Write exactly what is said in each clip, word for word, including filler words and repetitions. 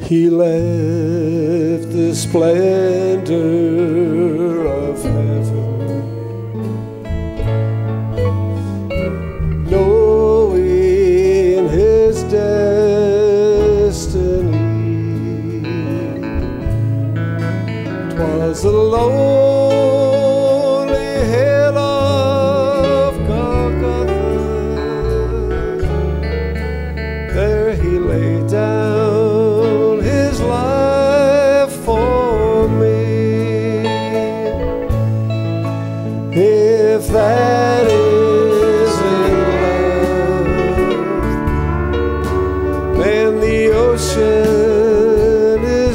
He left the splendor of heaven, knowing his destiny. 'Twas the lonely hill of Golgotha. There he lay down his life for me. If that isn't love, then the ocean is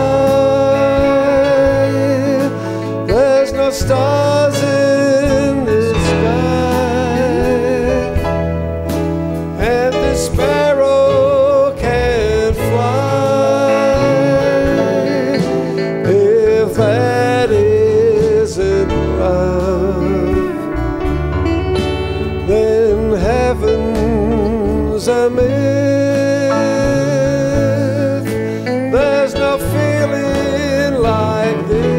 dry. There's no stars in the sky, and the sparrow can't fly. If that isn't love, then heaven's a myth. There's no feeling like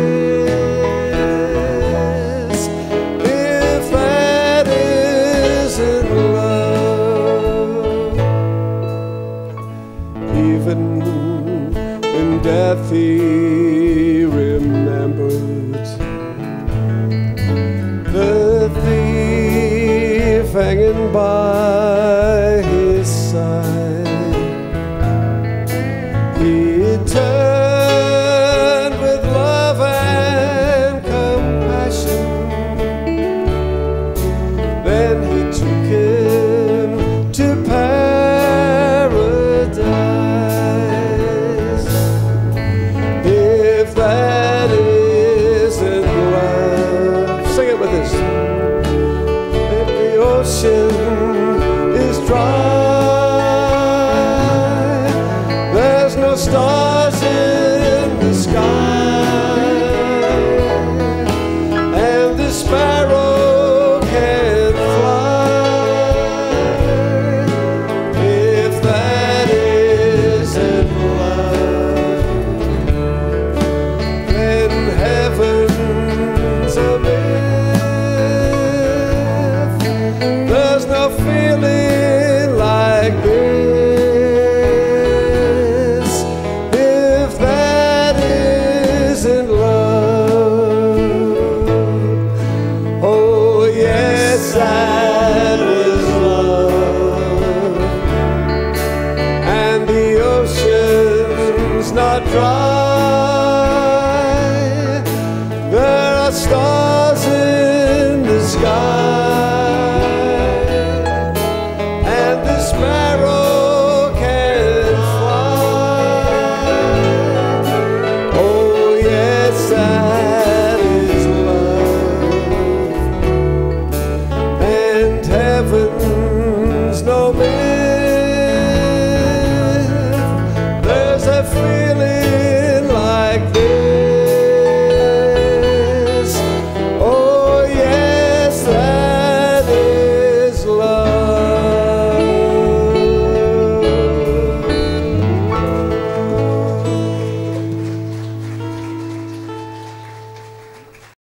this. If that isn't love, even in death he remembered the thief hanging by his side. He turned with love and compassion. Then he took him to paradise. If that isn't love, sing it with us. If the ocean is dry, there's no stars in the sky, and the sparrow can't fly. If that isn't love, then heaven's a myth. There's no feeling like this. If that isn't love, oh yes, that is love, and the ocean's not dry.